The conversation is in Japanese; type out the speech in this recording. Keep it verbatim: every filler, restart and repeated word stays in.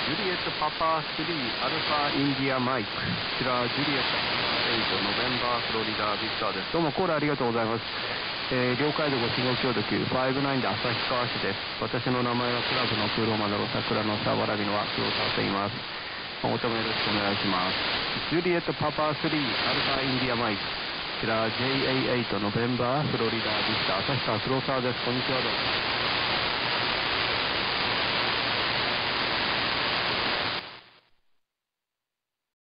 ジュリエットパパスリーアルファインディアマイク。こちらジュリエットエイトノベンバーフロリダビクターです。どうもコールありがとうございます。えー、了解度ご信号強度きゅう、ごじゅうきゅうで旭川市です。私の名前はクラブのプロマドの桜の沢わらびの枠をさせています。お求めよろしくお願いします。ジュリエットパパスリーアルファインディアマイク。こちら ジェイエーエイト ノベンバーフロリダビクター旭川黒沢です。こんにちはどうも。